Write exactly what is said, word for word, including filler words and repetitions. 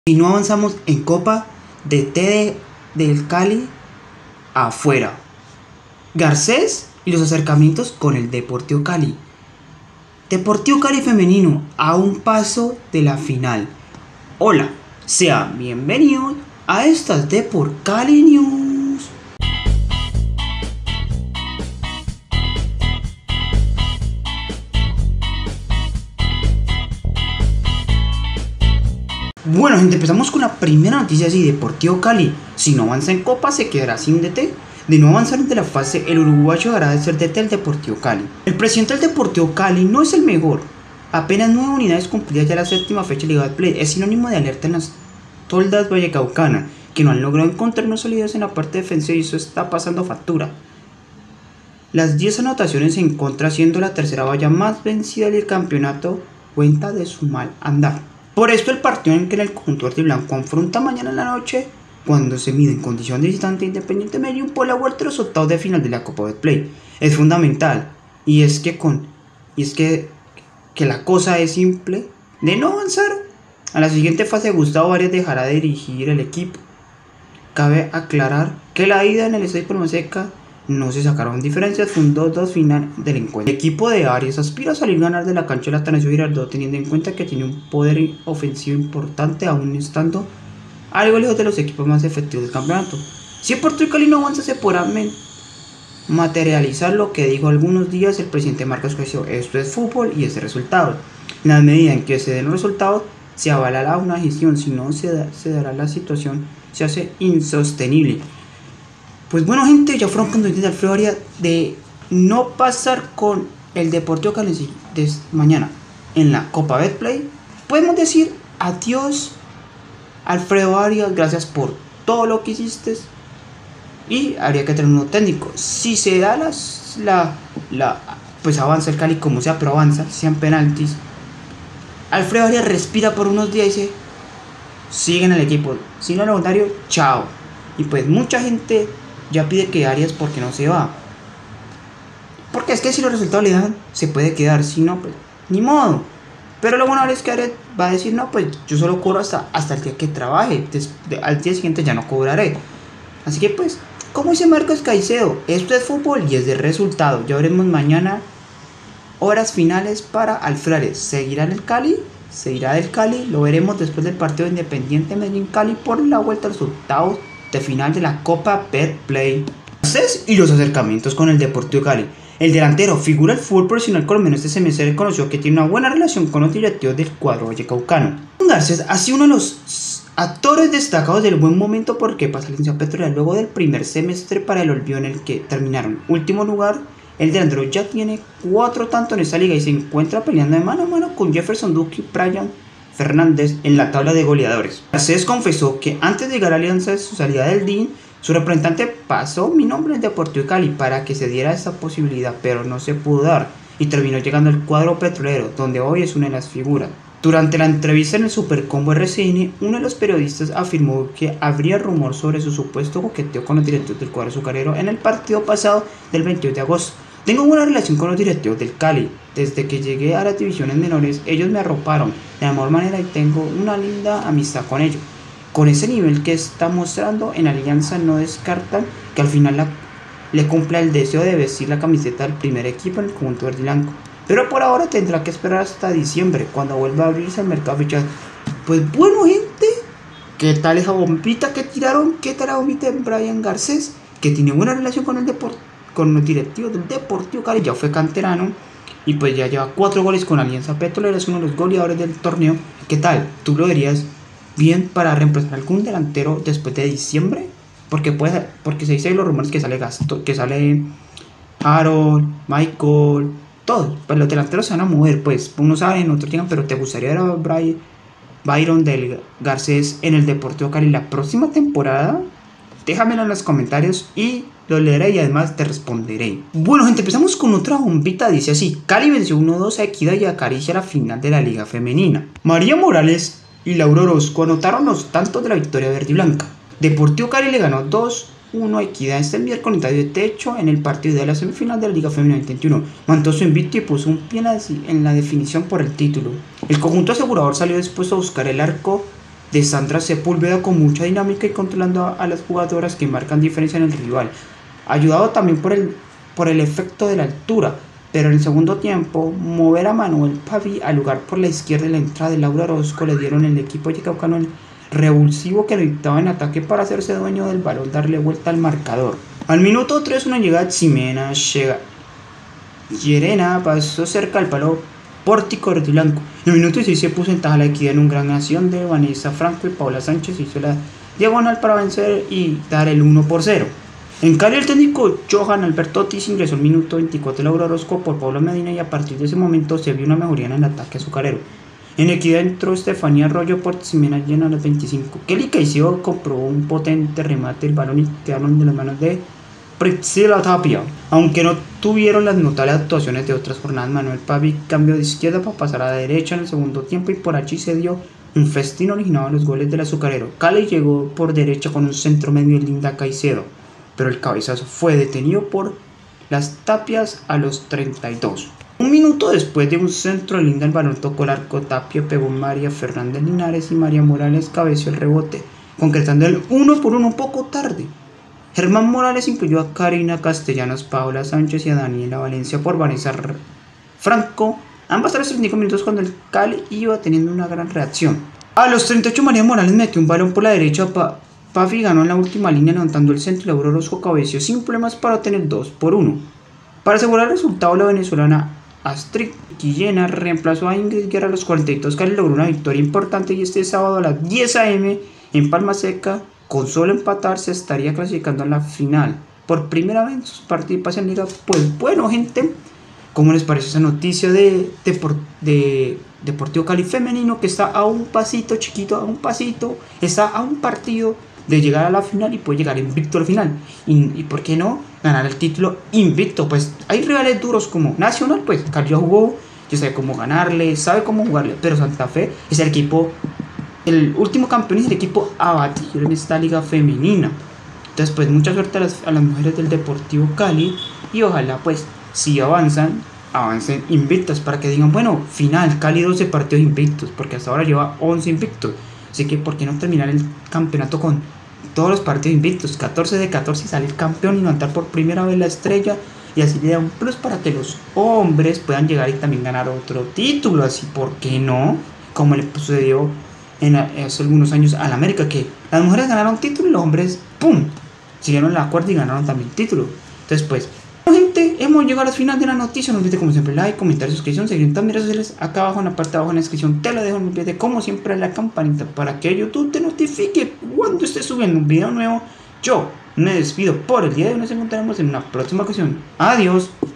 Y no avanzamos en Copa de T D del Cali afuera. Garcés y los acercamientos con el Deportivo Cali. Deportivo Cali femenino a un paso de la final. Hola, sean bienvenidos a estas Deport Cali News. Bueno gente, empezamos con la primera noticia así. Deportivo Cali, si no avanza en Copa se quedará sin D T. De no avanzar de la fase, el uruguayo dejará de ser D T del Deportivo Cali. El presidente del Deportivo Cali no es el mejor. Apenas nueve unidades cumplidas ya la séptima fecha de Liga de Play. Es sinónimo de alerta en las toldas vallecaucanas, que no han logrado encontrar una solidez en la parte defensiva y eso está pasando factura. Las diez anotaciones en contra, siendo la tercera valla más vencida del campeonato, cuenta de su mal andar. Por esto el partido en que el conjunto verde y blanco afronta mañana en la noche, cuando se mide en condición de visitante Independiente Medellín por la vuelta a los octavos de final de la Copa Betplay, es fundamental. Y es que con y es que, que la cosa es simple: de no avanzar a la siguiente fase, Gustavo Arias dejará de dirigir el equipo. Cabe aclarar que la ida en el Estadio Palma Seca no se sacaron diferencias, fue un dos dos final del encuentro. El equipo de Arias aspira a salir a ganar de la cancha de la Atanasio Girardot, teniendo en cuenta que tiene un poder ofensivo importante, aún estando algo lejos de los equipos más efectivos del campeonato. Si el Deportivo Cali no avanza, se podrá materializar lo que dijo algunos días el presidente Marcos Caicedo: esto es fútbol y es el resultado. En la medida en que se den los resultados, se avalará una gestión, si no se, da, se dará la situación, se hace insostenible. Pues bueno gente, ya fueron conductos de Alfredo Arias de no pasar con el Deportivo Cali de mañana en la Copa Betplay. Podemos decir adiós Alfredo Arias, gracias por todo lo que hiciste, y habría que tener un nuevo técnico. Si se da las, la, la, pues avanza el Cali como sea, pero avanza, sean penaltis, Alfredo Arias respira por unos días y dice: siguen el equipo, si no es voluntario, chao. Y pues mucha gente ya pide que Arias porque no se va, porque es que si los resultados le dan, se puede quedar, si no, pues ni modo. Pero lo bueno es que Arias va a decir: no, pues yo solo cobro hasta, hasta el día que trabaje, al día siguiente ya no cobraré. Así que pues, como dice Marcos Caicedo, esto es fútbol y es de resultado. Ya veremos mañana horas finales para Alfredo Arias. ¿Seguirá en el Cali? ¿Seguirá del Cali? Lo veremos después del partido de Independiente Medellín Cali por la vuelta a los octavos de final de la Copa Betplay. Y los acercamientos con el Deportivo Cali. El delantero, figura del fútbol profesional colombiano este semestre, reconoció que tiene una buena relación con los directivos del cuadro vallecaucano. Garcés ha sido uno de los actores destacados del buen momento porque pasa la Alianza Petrolera luego del primer semestre para el olvido en el que terminaron último lugar. El delantero ya tiene cuatro tantos en esta liga y se encuentra peleando de mano a mano con Jefferson Duque y Brian Fernández en la tabla de goleadores. Garcés confesó que antes de llegar a Alianza de su salida del D I N, su representante pasó mi nombre al Deportivo Cali para que se diera esta posibilidad, pero no se pudo dar y terminó llegando al cuadro petrolero, donde hoy es una de las figuras. Durante la entrevista en el Supercombo R C N, uno de los periodistas afirmó que habría rumor sobre su supuesto coqueteo con los directivos del cuadro azucarero en el partido pasado del veintiocho de agosto. Tengo buena relación con los directivos del Cali. Desde que llegué a las divisiones menores, ellos me arroparon de la mejor manera y tengo una linda amistad con ellos. Con ese nivel que está mostrando en Alianza, no descartan que al final la, le cumpla el deseo de vestir la camiseta del primer equipo en el conjunto verde y blanco. Pero por ahora tendrá que esperar hasta diciembre, cuando vuelva a abrirse el mercado de fichajes. Pues bueno gente, ¿qué tal esa bombita que tiraron? ¿Qué tal la bombita de Brian Garcés? Que tiene buena relación con el deporte, con los directivos del Deportivo Cali, ya fue canterano y pues ya lleva cuatro goles con Alianza Petrolera, es uno de los goleadores del torneo. ¿Qué tal? ¿Tú lo verías bien para reemplazar algún delantero después de diciembre? Porque puede, porque se dice los rumores que sale Gasto, que sale Harold, Michael, todos, pues los delanteros se van a mover, pues unos saben, otros llegan, pero ¿te gustaría ver a Brian, Byron del Garcés en el Deportivo Cali la próxima temporada? Déjamelo en los comentarios y lo leeré y además te responderé. Bueno gente, empezamos con otra bombita. Dice así: Cali venció uno dos a Equidad y acaricia la final de la Liga Femenina. María Morales y Laura Orozco anotaron los tantos de la victoria verde y blanca. Deportivo Cali le ganó dos uno a Equidad este miércoles de techo en el partido de la semifinal de la Liga Femenina veinte veintiuno. Mantuvo su invicto y puso un pie en la definición por el título. El conjunto asegurador salió dispuesto a buscar el arco de Sandra Sepúlveda con mucha dinámica y controlando a, a las jugadoras que marcan diferencia en el rival, ayudado también por el, por el efecto de la altura. Pero en el segundo tiempo, mover a Manuel Pavi al lugar por la izquierda y la entrada de Laura Orozco le dieron al equipo yecaucano el revulsivo que lo dictaba en ataque para hacerse dueño del balón, darle vuelta al marcador. Al minuto tres, una llegada de Ximena Llerena pasó cerca al palo pórtico de blanco. En el minuto seis se puso en taja la equidad en un gran acción de Vanessa Franco y Paula Sánchez hizo la diagonal para vencer y dar el uno por cero. En Cali, el técnico Johan Alberto Ortiz ingresó el minuto veinticuatro Laura Orozco por Pablo Medina y a partir de ese momento se vio una mejoría en el ataque azucarero. En equidad entró Estefanía Arroyo por Ximena Llena a los veinticinco. Kelly Caicedo comprobó un potente remate del balón y quedaron de las manos de Priscila Tapia. Aunque no tuvieron las notables actuaciones de otras jornadas, Manuel Pavi cambió de izquierda para pasar a la derecha en el segundo tiempo y por allí se dio un festín originado a los goles del azucarero. Cali llegó por derecha con un centro medio de Linda Caicedo, pero el cabezazo fue detenido por las Tapias a los treinta y dos. Un minuto después de un centro de Linda, el balón tocó el arco. Tapia pegó María Fernández Linares y María Morales cabeció el rebote, concretando el uno por uno un poco tarde. Germán Morales incluyó a Karina Castellanos, Paola Sánchez y a Daniela Valencia por Vanessa Franco, ambas tras treinta y cinco minutos cuando el Cali iba teniendo una gran reacción. A los treinta y ocho, María Morales metió un balón por la derecha. Pa Pavi ganó en la última línea levantando el centro y Laura Orozco cabeció sin problemas para obtener dos por uno. Para asegurar el resultado, la venezolana Astrid Guillena reemplazó a Ingrid Guerra a los cuarenta y dos. Cali logró una victoria importante y este sábado a las diez a eme en Palma Seca, con solo empatar, se estaría clasificando a la final por primera vez en sus participaciones en liga. Pues bueno, gente, ¿cómo les parece esa noticia de, de, de Deportivo Cali femenino, que está a un pasito chiquito, a un pasito, está a un partido de llegar a la final y puede llegar invicto al final? Y, y por qué no ganar el título invicto. Pues hay rivales duros como Nacional, pues Cali ya jugó, ya sabe cómo ganarle, sabe cómo jugarle, pero Santa Fe es el equipo, el último campeón, es el equipo a batir en esta liga femenina. Entonces pues mucha suerte a las, a las mujeres del Deportivo Cali y ojalá pues si avanzan, avancen invictos para que digan, bueno, final, Cali doce partidos invictos, porque hasta ahora lleva once invictos. Así que ¿por qué no terminar el campeonato con todos los partidos invictos? catorce de catorce y salir campeón y levantar por primera vez la estrella, y así le da un plus para que los hombres puedan llegar y también ganar otro título. Así, ¿por qué no? Como le sucedió en, hace algunos años al América, que las mujeres ganaron título y los hombres, ¡pum!, siguieron la cuerda y ganaron también título. Entonces pues, gente, hemos llegado al final de la noticia. No olvides como siempre like, comentar, suscripción, seguir en todas mis redes sociales. Acá abajo en la parte de abajo en la descripción te lo dejo. No olvides como siempre la campanita para que YouTube te notifique cuando esté subiendo un video nuevo. Yo me despido por el día de hoy. Nos encontraremos en una próxima ocasión. Adiós.